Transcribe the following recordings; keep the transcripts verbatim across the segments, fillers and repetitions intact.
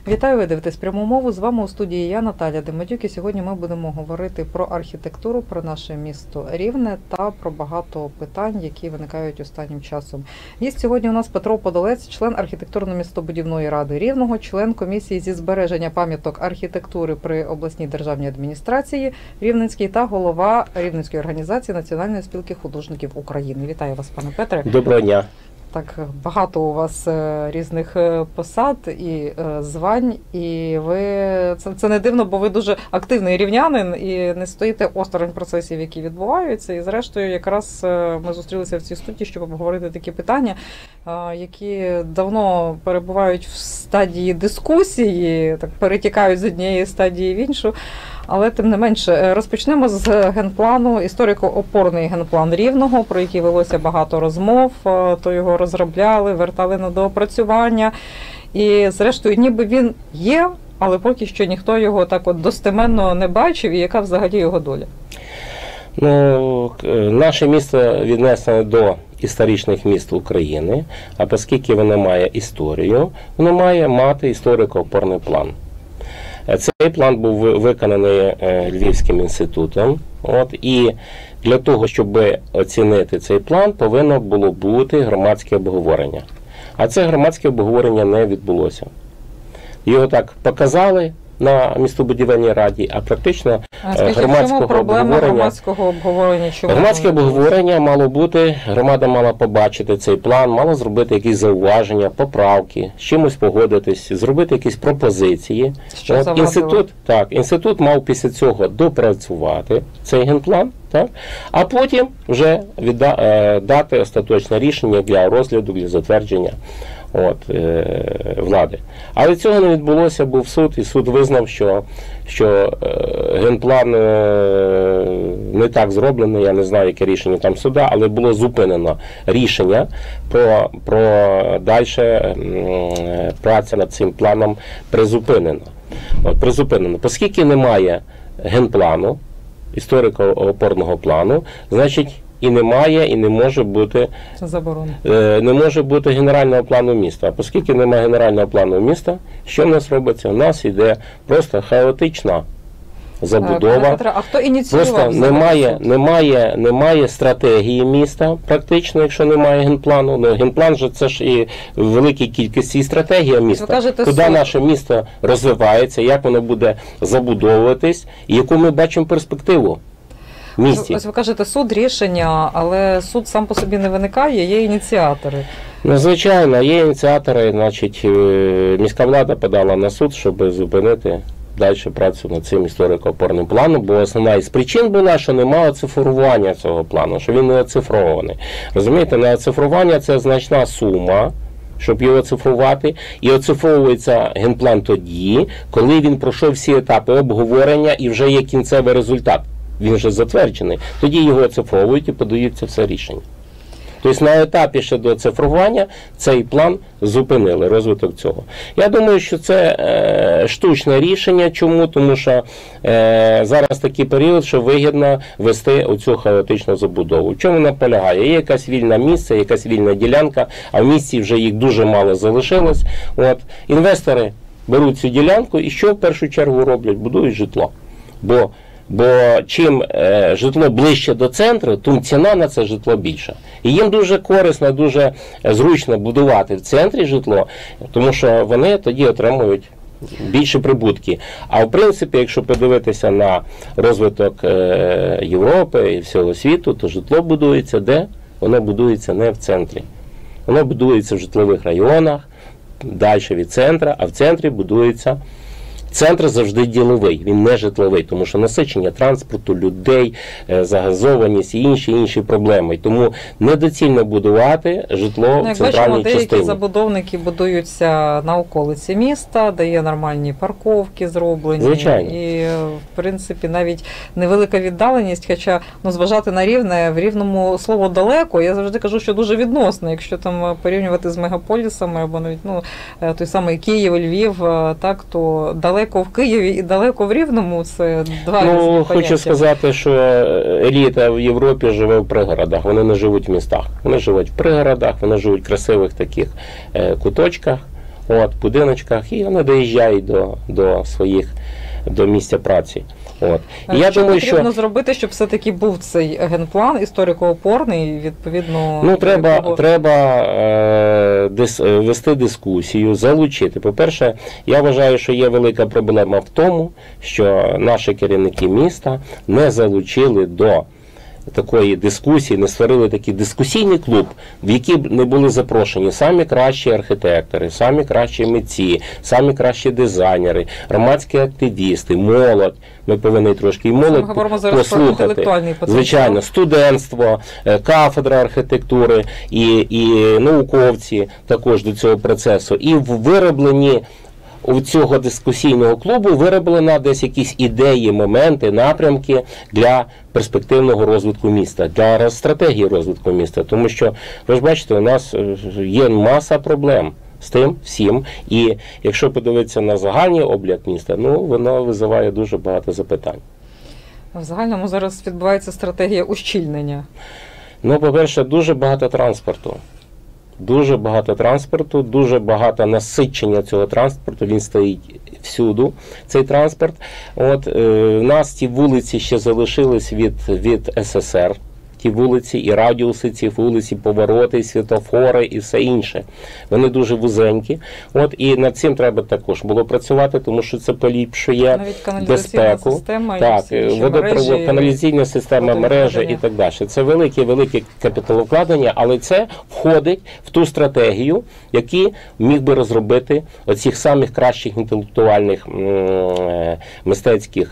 Вітаю, ви дивитесь пряму мову. З вами у студії я, Наталя Демедюк, і сьогодні ми будемо говорити про архітектуру, про наше місто Рівне та про багато питань, які виникають останнім часом. Є сьогодні у нас Петро Подолець, член архітектурно-містобудівної ради Рівного, член комісії зі збереження пам'яток архітектури при обласній державній адміністрації Рівненській та голова Рівненської організації Національної спілки художників України. Вітаю вас, пане Петре. Доброго дня. Так, багато у вас різних посад і звань, і ви це, це не дивно, бо ви дуже активний рівнянин і не стоїте осторонь процесів, які відбуваються. І зрештою, якраз ми зустрілися в цій студії, щоб обговорити такі питання, які давно перебувають в стадії дискусії, так перетікають з однієї стадії в іншу. Але тим не менше, розпочнемо з генплану, історико-опорний генплан Рівного, про який велося багато розмов, то його розробляли, вертали на доопрацювання. І зрештою, ніби він є, але поки що ніхто його так от достеменно не бачив, і яка взагалі його доля? Ну, наше місто віднесено до історичних міст України, а оскільки воно має історію, воно має мати історико-опорний план. Цей план був виконаний Львівським інститутом. От, і для того, щоб оцінити цей план, повинно було бути громадське обговорення. А це громадське обговорення не відбулося. Його так показали на містобудівельній раді, а практично а скажіть, громадського обговорення, громадського обговорення чому громадське обговорення мало бути, громада мала побачити цей план, мала зробити якісь зауваження, поправки, з чимось погодитись, зробити якісь пропозиції. От, інститут, так, інститут мав після цього допрацювати цей генплан, так, а потім вже відда, е, дати остаточне рішення для розгляду, для затвердження. От, е, влади. Але цього не відбулося, був суд, і суд визнав, що, що е, генплан е, не так зроблений, я не знаю, яке рішення там суда, але було зупинено рішення про, про дальше е, праця над цим планом призупинено. От, призупинено. Оскільки немає генплану, історико-опорного плану, значить, і немає, і не може бути не може бути генерального плану міста. А оскільки немає генерального плану міста, що в нас робиться? У нас йде просто хаотична забудова. Петро, а хто ініціював? Просто немає, немає, немає стратегії міста, практично, якщо немає генплану. Ну, генплан же це ж і в великій кількості стратегія міста. Кажете, куди суд... наше місто розвивається, як воно буде забудовуватись, і яку ми бачимо перспективу. Місті. Ось ви кажете, суд рішення, але суд сам по собі не виникає, є ініціатори. Ну, звичайно, є ініціатори, значить, міська влада подала на суд, щоб зупинити далі працю над цим історико-опорним планом, бо основна із причин була, що немає оцифрування цього плану, що він не оцифрований. Розумієте, не оцифрування – це значна сума, щоб його оцифрувати, і оцифровується генплан тоді, коли він пройшов всі етапи обговорення і вже є кінцевий результат. Він вже затверджений, тоді його оцифровують і подаються все рішення. Тобто на етапі ще до оцифрування цей план зупинили, розвиток цього. Я думаю, що це е, штучне рішення. Чому? Тому що е, зараз такий період, що вигідно вести оцю хаотичну забудову. В чому вона полягає? Є якась вільна місце, якась вільна ділянка, а в місті вже їх дуже мало залишилось. От, інвестори беруть цю ділянку і що в першу чергу роблять? Будують житло. Бо Бо чим е, житло ближче до центру, тим ціна на це житло більша. І їм дуже корисно, дуже зручно будувати в центрі житло, тому що вони тоді отримують більше прибутки. А в принципі, якщо подивитися на розвиток е, Європи і всього світу, то житло будується де? Воно будується не в центрі. Воно будується в житлових районах, далі від центру, а в центрі будується. Центр завжди діловий, він не житловий, тому що насичення транспорту, людей, загазованість і інші інші проблеми. Тому недоцільно будувати житло ну, в центральній бачимо, частині. Деякі забудовники будуються на околиці міста, де є нормальні парковки зроблені. Звичайно. І, в принципі, навіть невелика віддаленість, хоча, ну, зважати на Рівне, в Рівному слово «далеко», я завжди кажу, що дуже відносно, якщо там порівнювати з мегаполісами, або навіть, ну, той самий Київ, Львів, так, то далеко далеко в Києві і далеко в Рівному – це два різні Ну, поняття. хочу сказати, що еліта в Європі живе в пригородах, вони не живуть в містах. Вони живуть в пригородах, вони живуть в красивих таких е, куточках. от, в будиночках, і вони доїжджають до, до своїх, до місця праці. От. І я що думаю, потрібно що зробити, щоб все-таки був цей генплан історико-опорний, відповідно... ну, треба, якого... треба е, дис, вести дискусію, залучити. По-перше, я вважаю, що є велика проблема в тому, що наші керівники міста не залучили до такої дискусії, не створили такий дискусійний клуб, в який б не були запрошені самі кращі архітектори, самі кращі митці, самі кращі дизайнери, громадські активісти, молодь. Ми повинні трошки і молодь послухати. Звичайно, студентство, кафедра архітектури і, і науковці також до цього процесу. І в виробленні у цього дискусійного клубу вироблено десь якісь ідеї, моменти, напрямки для перспективного розвитку міста, для стратегії розвитку міста. Тому що, ви ж бачите, у нас є маса проблем з тим всім. І якщо подивитися на загальний облік міста, ну, воно визиває дуже багато запитань. В загальному зараз відбувається стратегія ущільнення. Ну, по-перше, дуже багато транспорту. Дуже багато транспорту, дуже багато насичення цього транспорту, він стоїть всюду, цей транспорт. От, е, у нас ті вулиці ще залишились від, від ес ес ер, ті вулиці, і радіуси ці вулиці, повороти, світофори і все інше. Вони дуже вузенькі. От, і над цим треба також було працювати, тому що це поліпшує безпеку. Система, так, водопровод, каналізаційна система, мережа і так далі. Це велике-велике капіталовкладення, але це входить в ту стратегію, яку міг би розробити оцих самих кращих інтелектуальних мистецьких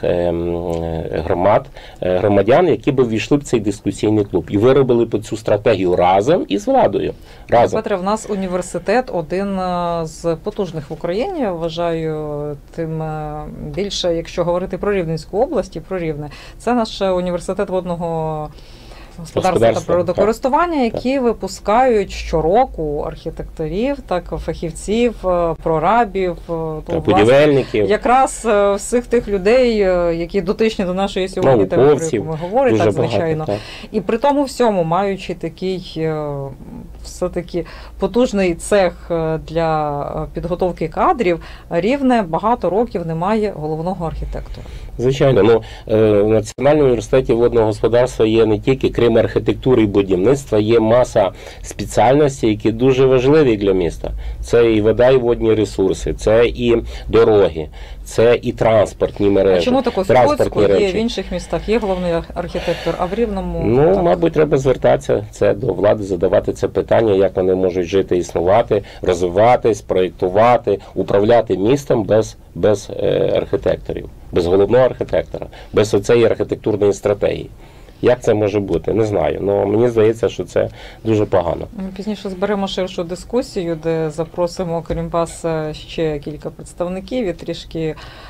громад, громадян, які б ввійшли в цей дискусійний клуб і виробили б цю стратегію разом із владою. Разом. Петре, в нас університет один з потужних в Україні, я вважаю, тим більше, якщо говорити про Рівненську область і про Рівне. Це наш університет водного господарства та природокористування, які так. випускають щороку архітекторів, так, фахівців, прорабів, та, будівельників. Якраз всіх тих людей, які дотичні до нашої сьогодні теми, про яку ми говоримо, так, звичайно. Багато, так. І при тому всьому, маючи такий все-таки потужний цех для підготовки кадрів, Рівне багато років немає головного архітектора. Звичайно, ну, в Національному університеті водного господарства є не тільки, крім архітектури і будівництва, є маса спеціальностей, які дуже важливі для міста. Це і вода, і водні ресурси, це і дороги, це і транспортні мережі. А чому таке в Луцьку, є в інших містах, є головний архітектор, а в Рівному? Ну, так. мабуть, треба звертатися це до влади, задавати це питання, як вони можуть жити, існувати, розвиватись, проєктувати, управляти містом без, без е, архітекторів, без головного архітектора, без оцеї архітектурної стратегії. Як це може бути? Не знаю. Але мені здається, що це дуже погано. Ми пізніше зберемо ширшу дискусію, де запросимо, крім вас, ще кілька представників і трішки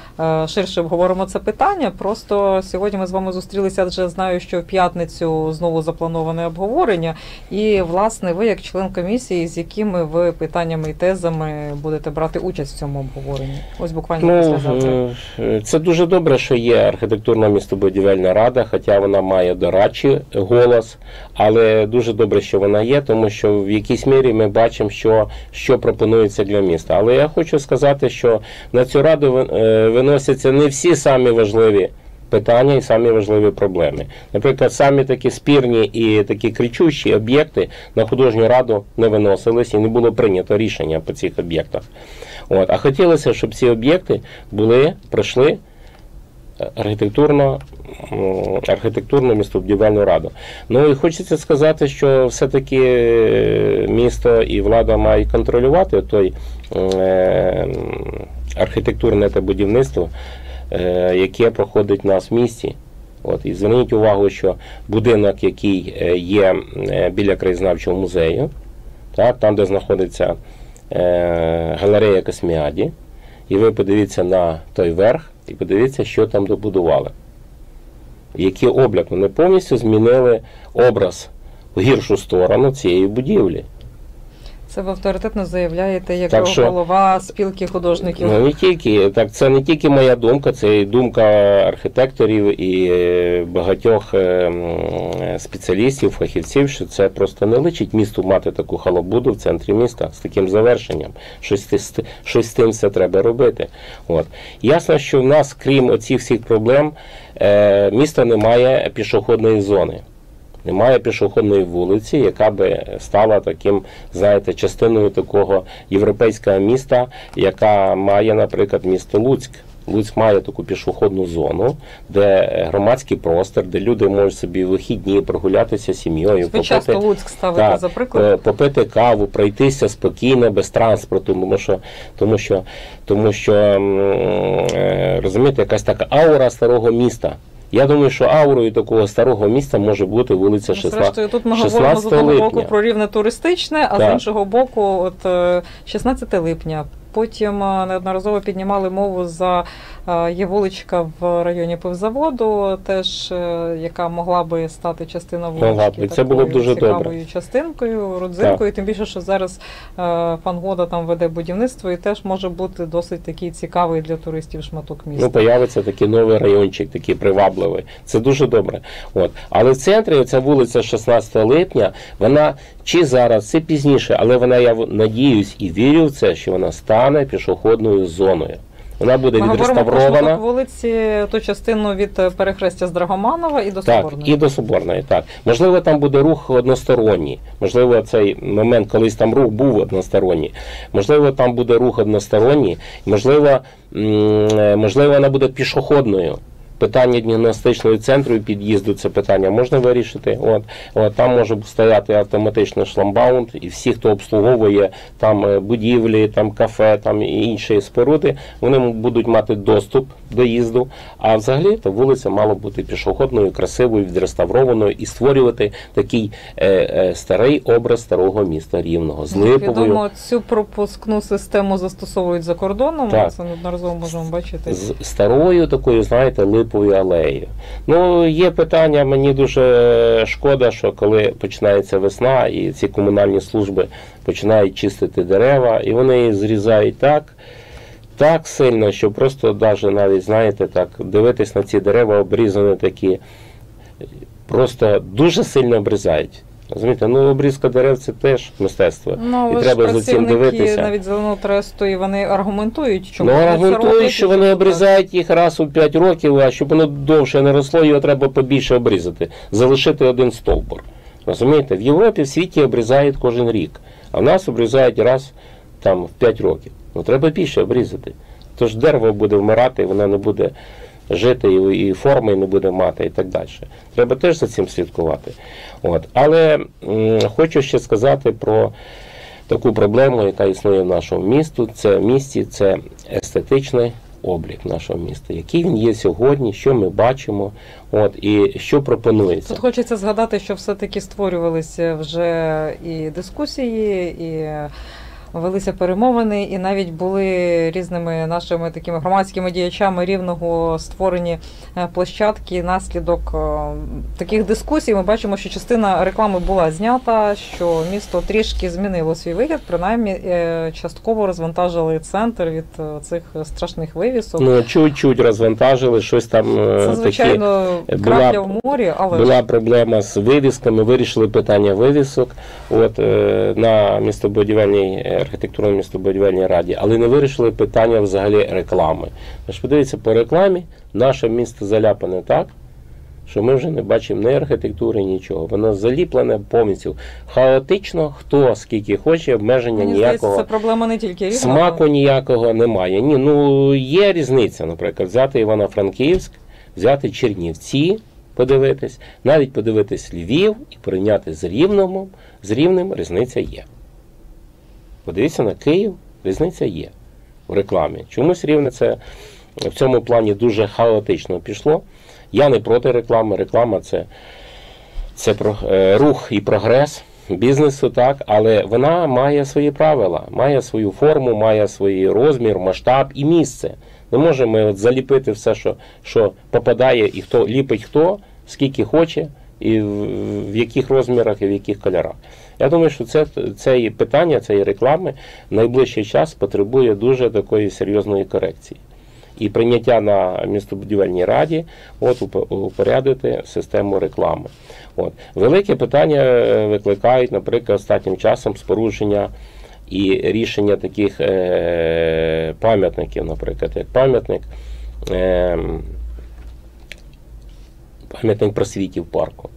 ширше обговоримо це питання. Просто сьогодні ми з вами зустрілися, адже знаю, що в п'ятницю знову заплановане обговорення. І, власне, ви, як член комісії, з якими ви питаннями і тезами будете брати участь в цьому обговоренні? Ось буквально ну, післязавтра. Це дуже добре, що є архітектурна містобудівельна рада, хоча вона має дорадчий голос, але дуже добре, що вона є, тому що в якійсь мірі ми бачимо, що, що пропонується для міста. Але я хочу сказати, що на цю раду виносяться не всі самі важливі питання і самі важливі проблеми. Наприклад, самі такі спірні і такі кричущі об'єкти на художню раду не виносились і не було прийнято рішення по цих об'єктах. От. А хотілося, щоб ці об'єкти були, пройшли архітектурно, архітектурну містобудівельну раду. Ну і хочеться сказати, що все-таки місто і влада мають контролювати той е, архітектурне та будівництво, е, яке проходить у нас в місті. От, і зверніть увагу, що будинок, який є біля краєзнавчого музею, так, там, де знаходиться е, галерея Косміаді, і ви подивіться на той верх, і подивіться, що там добудували. Які облік. Вони повністю змінили образ в гіршу сторону цієї будівлі. Це ви авторитетно заявляєте як Так що- голова спілки художників. Ну не тільки, так це не тільки моя думка, це і думка архітекторів і е, багатьох е, м, спеціалістів, фахівців, що це просто не личить місту мати таку халабуду в центрі міста з таким завершенням. Щось, ти з- щось з тим все треба робити. От. Ясно, що в нас, крім оцих всіх проблем, е, міста немає пішохідної зони. Немає пішохідної вулиці, яка би стала таким, знаєте, частиною такого європейського міста, яка має, наприклад, місто Луцьк. Луцьк має таку пішохідну зону, де громадський простір, де люди можуть собі в вихідні прогулятися з сім'єю, Ви часто попити, Луцьк ставите так, за приклад. е, попити каву, пройтися спокійно, без транспорту, тому що, тому що, тому що м, е, розумієте, якась така аура старого міста. Я думаю, що аурою такого старого міста може бути вулиця Ну, Зрештою, тут ми говоримо з шістнадцятого одного боку липня. про рівне туристичне, а Так. з іншого боку, от е, шістнадцяте липня. Потім е, неодноразово піднімали мову за е, є вуличка в районі пивзаводу, теж е, яка могла би стати частина Могла вулички. б, і це було б такою дуже цікавою добре. частинкою, родзинкою. Тим більше, що зараз е, пан Года там веде будівництво і теж може бути досить такий цікавий для туристів шматок міста. Ну, появиться такий новий райончик, такий привабливий. Це дуже добре. От. Але в центрі ця вулиця шістнадцятого липня, вона чи зараз, чи пізніше, але вона, я в- надіюсь і вірю в це, що вона стане пішохідною зоною. Вона буде Ми говоримо про відреставрована. шматок вулиці, ту частину від е, перехрестя з Драгоманова і до Так, Соборної. і до Соборної, так. Можливо, там буде рух односторонній. Можливо, цей момент, колись там рух був односторонній. Можливо, там буде рух односторонній. Можливо, м, можливо, вона буде пішохідною. Питання діагностичного центру і під'їзду, це питання можна вирішити. От, от там може стояти автоматичний шламбаум, і всі, хто обслуговує там е, будівлі, там кафе, там і інші споруди, вони будуть мати доступ до їзду. А взагалі та вулиця мала бути пішохідною, красивою, відреставрованою і створювати такий е, е, старий образ старого міста Рівного з Як липовою. відомо, цю пропускну систему застосовують за кордоном, Так. ми це неодноразово можемо бачити. З старою такою, знаєте, липовою алеєю. Ну, є питання, мені дуже шкода, що коли починається весна і ці комунальні служби починають чистити дерева, і вони їх зрізають так, так сильно, що просто даже навіть, знаєте, так, дивитись на ці дерева обрізані такі, просто дуже сильно обрізають. Розумієте, ну обрізка дерев це теж мистецтво. Ну, і ви ж треба за цим працівники дивитися. навіть зеленого тресту, і вони аргументують, чому Ну, вони це аргументують, роблять, що і вони чому обрізають їх раз у п'ять років, а щоб воно довше не росло, його треба побільше обрізати. Залишити один стовбур. Розумієте? В Європі, в світі обрізають кожен рік, а в нас обрізають раз там, в п'ять років. Ну, треба більше обрізати. Тож дерево буде вмирати, і воно не буде жити, і, і форми не буде мати, і так далі. Треба теж за цим слідкувати. От. Але м, хочу ще сказати про таку проблему, яка існує в нашому місту. Це в місті, це естетичний облік нашого міста. Який він є сьогодні, що ми бачимо, от, і що пропонується. Тут хочеться згадати, що все-таки створювалися вже і дискусії, і велися перемовини, і навіть були різними нашими такими громадськими діячами Рівного створені е, площадки. Наслідок е, таких дискусій ми бачимо, що частина реклами була знята, що місто трішки змінило свій вигляд, принаймні е, частково розвантажили центр від е, цих страшних вивісок. Ну, чуть-чуть розвантажили, щось там е, Це, такі. звичайно, крапля в морі, але Була проблема з вивісками, вирішили питання вивісок от, е, на містобудівельній, архітектурно-містобудівельній раді, але не вирішили питання взагалі реклами. Тож подивіться, по рекламі наше місто заляпане так, що ми вже не бачимо ні архітектури, нічого. Воно заліплене повністю. Хаотично, хто скільки хоче, обмеження мені ніякого. здається, це проблема не тільки Рівного. Смаку ніякого немає. Ні, ну є різниця, наприклад, взяти Івано-Франківськ, взяти Чернівці, подивитись, навіть подивитись Львів і порівняти з Рівнем, з Рівнем різниця є. Подивіться на Київ, різниця є в рекламі. Чомусь Рівне це в цьому плані дуже хаотично пішло. Я не проти реклами, реклама це, це про, е, рух і прогрес бізнесу, так, але вона має свої правила, має свою форму, має свій розмір, масштаб і місце. Не можемо от заліпити все, що, що попадає, і хто ліпить хто, скільки хоче, і в, в яких розмірах, і в яких кольорах. Я думаю, що це, це питання, цієї реклами в найближчий час потребує дуже такої серйозної корекції. І прийняття на містобудівельній раді от, упорядити систему реклами. От. Велике питання викликають, наприклад, останнім часом спорудження і рішення таких е, пам'ятників, наприклад, як пам'ятник е, пам'ятник просвіті в парку.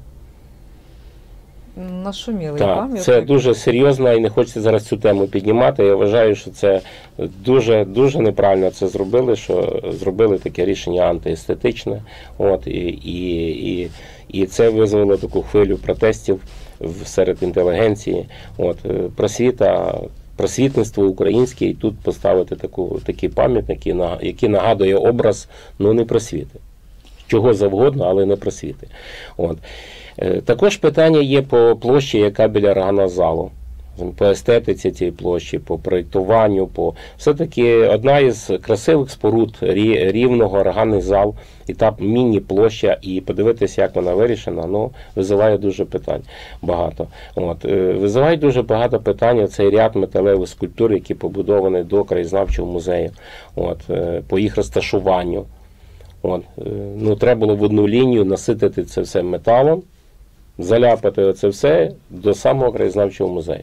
Нашумілий так, пам'ятник. Це дуже серйозно і не хочеться зараз цю тему піднімати. Я вважаю, що це дуже, дуже неправильно це зробили, що зробили таке рішення антиестетичне. От, і, і, і, і це визвало таку хвилю протестів серед інтелігенції. От, просвіта, просвітництво українське, і тут поставити таку, такі пам'ятники, які нагадує образ, ну, не просвіти. Чого завгодно, але не просвіти. От. Також питання є по площі, яка біля органозалу. По естетиці цієї площі, по проєктуванню, по... Все-таки одна із красивих споруд Рівного, органний зал, і та міні-площа, і подивитися, як вона вирішена, ну, визиває дуже питань багато. От. Визиває дуже багато питань цей ряд металевих скульптур, які побудовані до краєзнавчого музею, от, по їх розташуванню. От. Ну, треба було в одну лінію наситити це все металом, заляпати це все до самого краєзнавчого музею.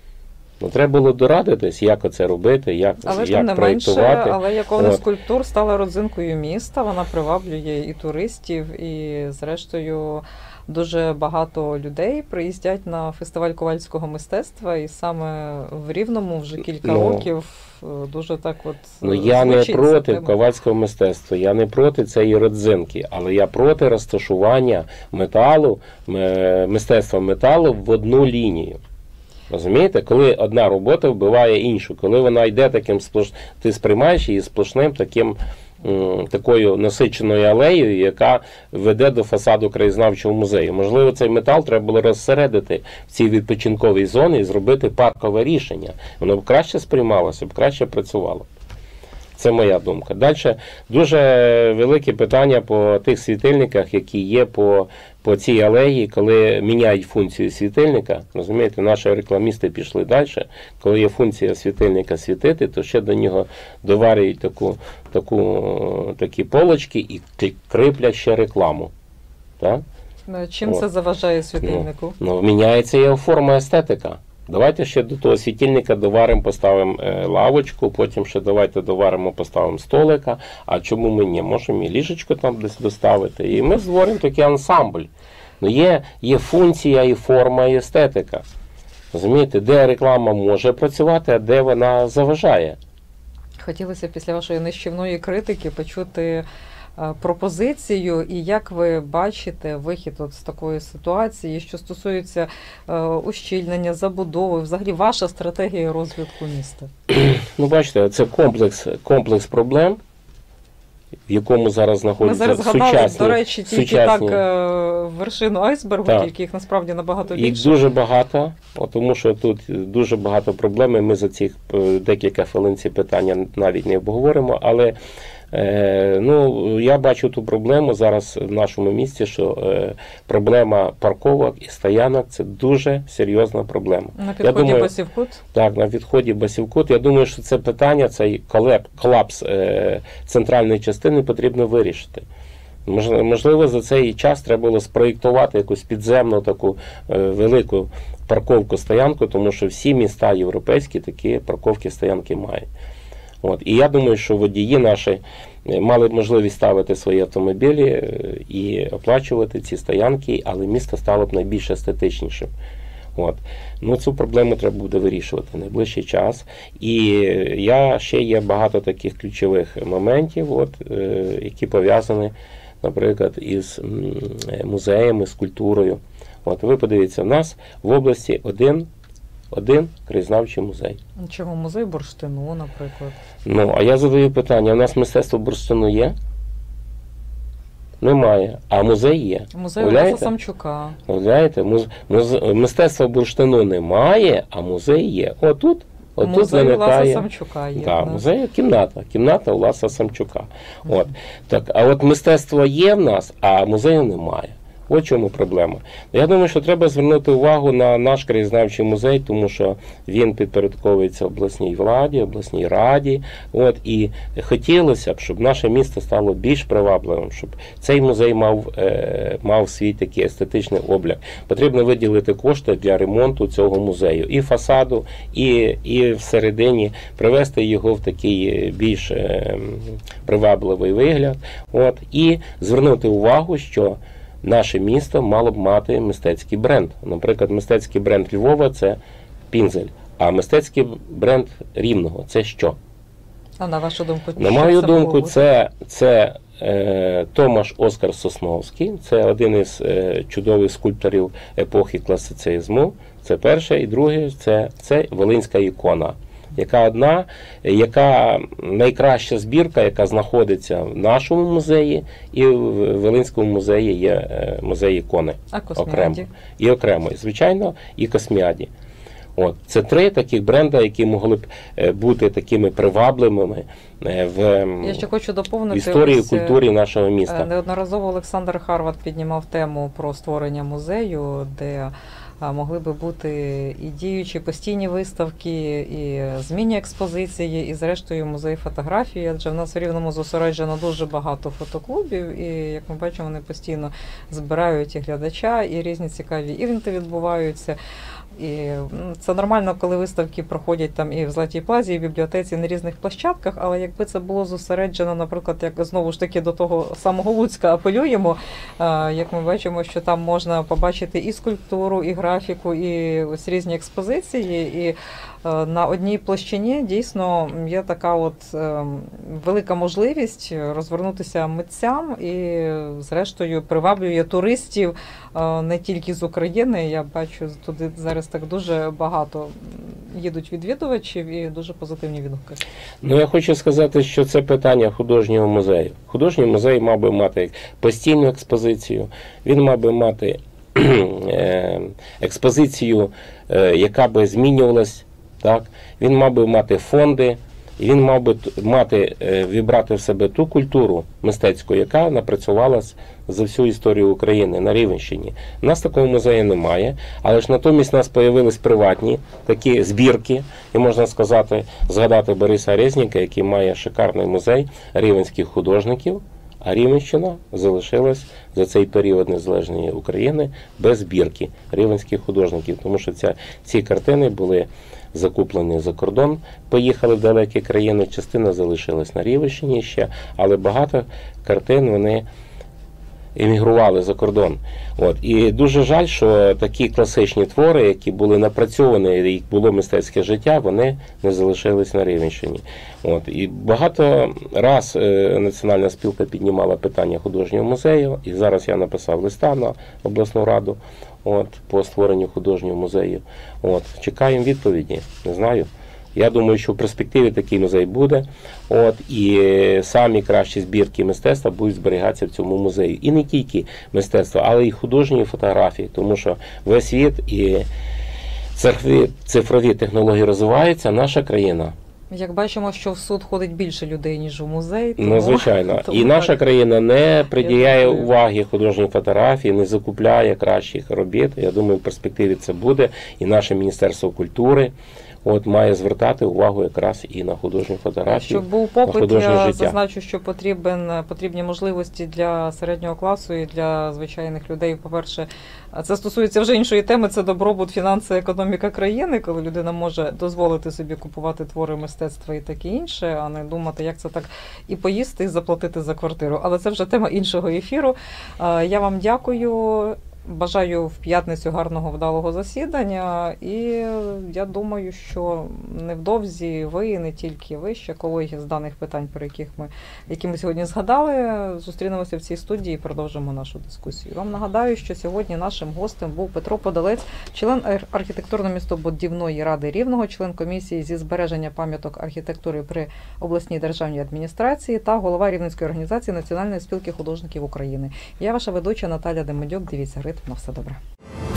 Ну, треба було дорадитись, як оце робити, як, але як не проєктувати. Менше, але яковна скульптур стала родзинкою міста, вона приваблює і туристів, і зрештою дуже багато людей приїздять на фестиваль ковальського мистецтва, і саме в Рівному вже кілька ну, років дуже так от ну, я не проти ковальського мистецтва, я не проти цієї родзинки, але я проти розташування металу, мистецтва металу в одну лінію. Розумієте, коли одна робота вбиває іншу, коли вона йде таким сплош... ти сприймаєш її сплошним таким м, такою насиченою алеєю, яка веде до фасаду краєзнавчого музею. Можливо, цей метал треба було розсередити в цій відпочинковій зоні і зробити паркове рішення. Воно б краще сприймалося, б краще працювало. Це моя думка. Далі дуже велике питання по тих світильниках, які є по, по цій алеї, коли міняють функцію світильника. Розумієте, наші рекламісти пішли далі. Коли є функція світильника світити, то ще до нього доварюють таку, таку, такі полочки і криплять ще рекламу. Так? Чим О. це заважає світильнику? Ну, ну, міняється його форма, естетика. Давайте ще до того світильника доваримо, поставимо е, лавочку, потім ще давайте доваримо, поставимо столика. А чому ми не можемо і ліжечко там десь доставити? І ми створимо такий ансамбль. Ну, є, є функція, і форма, і естетика. Розумієте, де реклама може працювати, а де вона заважає. Хотілося після вашої нищівної критики почути пропозицію, і як ви бачите вихід от з такої ситуації, що стосується е, ущільнення, забудови, взагалі ваша стратегія розвитку міста? Ну, бачите, це комплекс, комплекс проблем, в якому зараз знаходяться сучасні. Ми зараз згадали, до речі, тільки сучасні. так е, вершину айсбергу, так. Тільки їх насправді набагато більше. Їх дуже багато, тому що тут дуже багато проблем, і ми за ці декілька хвилин ці питання навіть не обговоримо, але Е, ну, я бачу ту проблему зараз в нашому місті, що е, проблема парковок і стоянок – це дуже серйозна проблема. На підході Басівкут? Так, на підході Басівкут. Я думаю, що це питання, цей колапс е, центральної частини потрібно вирішити. Можливо, за цей час треба було спроєктувати якусь підземну таку е, велику парковку-стоянку, тому що всі міста європейські такі парковки-стоянки мають. От. І я думаю, що водії наші мали б можливість ставити свої автомобілі і оплачувати ці стоянки, але місто стало б найбільш естетичнішим. От. Ну, цю проблему треба буде вирішувати в найближчий час. І я, ще є багато таких ключових моментів, от, які пов'язані, наприклад, із музеями, з культурою. От, ви подивіться, в нас в області один Один краєзнавчий музей. Чого музей бурштину, наприклад? Ну, а я задаю питання, у нас мистецтво бурштину є? Немає. А музей є. Музей Олеся Самчука. Уявляєте? Муз... Муз... Мистецтва бурштину немає, а музей є. Отут, отут музей виникає... Олеся Самчука є. Так, да, музей, кімната. Кімната Олеся Самчука. От. Так, а от мистецтво є в нас, а музею немає. От чому проблема. Я думаю, що треба звернути увагу на наш краєзнавчий музей, тому що він підпорядковується обласній владі, обласній раді. От, і хотілося б, щоб наше місто стало більш привабливим, щоб цей музей мав, е, мав свій такий естетичний облик. Потрібно виділити кошти для ремонту цього музею. І фасаду, і, і всередині привести його в такий більш е, привабливий вигляд. От, і звернути увагу, що наше місто мало б мати мистецький бренд. Наприклад, мистецький бренд Львова – це Пінзель, а мистецький бренд Рівного – це що? А на вашу думку? На мою думку, це, це е, Томаш Оскар Сосновський, це один із е, чудових скульпторів епохи класицизму. Це перше. І друге – це, це Волинська ікона, яка одна, яка найкраща збірка, яка знаходиться в нашому музеї, і в Волинському музеї є музей ікони. А окремо. І окремо, і, звичайно, і Косміаді. От. Це три таких бренда, які могли б бути такими привабливими в, Я ще хочу доповнити, в історії і ось, культурі нашого міста. Неодноразово Олександр Харват піднімав тему про створення музею, де могли би бути і діючі постійні виставки, і змінні експозиції, і зрештою музей фотографії, адже в нас в Рівному зосереджено дуже багато фотоклубів, і, як ми бачимо, вони постійно збирають і глядача, і різні цікаві івенти відбуваються. І це нормально, коли виставки проходять там і в Златій Плазі, і в бібліотеці, і на різних площадках, але якби це було зосереджено, наприклад, як знову ж таки до того самого Луцька апелюємо, як ми бачимо, що там можна побачити і скульптуру, і графіку, і ось різні експозиції, і на одній площині дійсно є така от велика можливість розвернутися митцям і, зрештою, приваблює туристів не тільки з України. Я бачу, туди зараз так дуже багато їдуть відвідувачів і дуже позитивні відгуки. Ну, я хочу сказати, що це питання художнього музею. Художній музей мав би мати постійну експозицію, він мав би мати експозицію, яка би змінювалась. Так? Він мав би мати фонди, і він мав би мати, вібрати в себе ту культуру мистецьку, яка напрацювалась за всю історію України на Рівненщині. У нас такого музею немає, але ж натомість у нас з'явились приватні такі збірки, і можна сказати, згадати Бориса Резніка, який має шикарний музей рівненських художників, а Рівненщина залишилась за цей період незалежної України без збірки рівненських художників, тому що ця, ці картини були закуплені за кордон, поїхали в далекі країни, частина залишилась на Рівненщині ще, але багато картин вони емігрували за кордон. От. І дуже жаль, що такі класичні твори, які були напрацьовані, і було мистецьке життя, вони не залишились на Рівненщині. От. І багато раз е, Національна спілка піднімала питання художнього музею, і зараз я написав листа на обласну раду от, по створенню художнього музею. От. Чекаємо відповіді, не знаю. Я думаю, що в перспективі такий музей буде, от, і самі кращі збірки мистецтва будуть зберігатися в цьому музеї. І не тільки мистецтво, але й художні фотографії, тому що весь світ і цифрові, цифрові технології розвиваються, а наша країна. Як бачимо, що в суд ходить більше людей, ніж у музей. Тому, ну, звичайно. Тому і наша так. країна не приділяє уваги художній фотографії, не закупляє кращих робіт. Я думаю, в перспективі це буде. І наше Міністерство культури от має звертати увагу якраз і на художню фотографію, щоб був попит, на я життя. зазначу, що потрібен, потрібні можливості для середнього класу і для звичайних людей. По-перше, це стосується вже іншої теми, це добробут, фінанси, економіка країни, коли людина може дозволити собі купувати твори мистецтва і таке інше, а не думати, як це так і поїсти, і заплатити за квартиру. Але це вже тема іншого ефіру. Я вам дякую. Бажаю в п'ятницю гарного вдалого засідання, і я думаю, що невдовзі ви, і не тільки ви, ще колеги з даних питань, про яких ми, які ми сьогодні згадали, зустрінемося в цій студії і продовжимо нашу дискусію. Вам нагадаю, що сьогодні нашим гостем був Петро Подолець, член архітектурно-містобудівної ради Рівного, член комісії зі збереження пам'яток архітектури при обласній державній адміністрації та голова Рівненської організації Національної спілки художників України. Я ваша ведуча Наталя Демидюк. Дивіться ритм. На все добре.